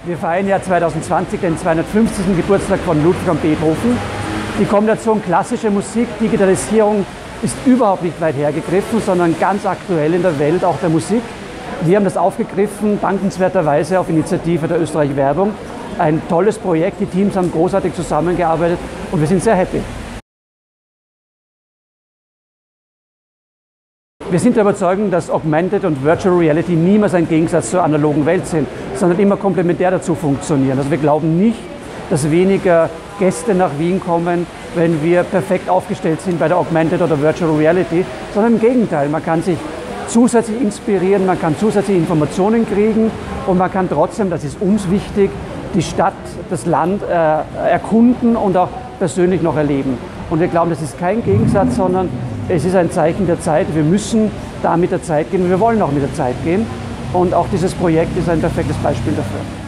Wir feiern ja 2020 den 250. Geburtstag von Ludwig van Beethoven. Die Kombination klassische Musik, Digitalisierung ist überhaupt nicht weit hergegriffen, sondern ganz aktuell in der Welt auch der Musik. Wir haben das aufgegriffen, dankenswerterweise auf Initiative der Österreich Werbung. Ein tolles Projekt, die Teams haben großartig zusammengearbeitet und wir sind sehr happy. Wir sind der Überzeugung, dass Augmented und Virtual Reality niemals ein Gegensatz zur analogen Welt sind, sondern immer komplementär dazu funktionieren. Also wir glauben nicht, dass weniger Gäste nach Wien kommen, wenn wir perfekt aufgestellt sind bei der Augmented oder Virtual Reality, sondern im Gegenteil, man kann sich zusätzlich inspirieren, man kann zusätzlich Informationen kriegen und man kann trotzdem, das ist uns wichtig, die Stadt, das Land erkunden und auch persönlich noch erleben. Und wir glauben, das ist kein Gegensatz, sondern es ist ein Zeichen der Zeit. Wir müssen da mit der Zeit gehen und wir wollen auch mit der Zeit gehen. Und auch dieses Projekt ist ein perfektes Beispiel dafür.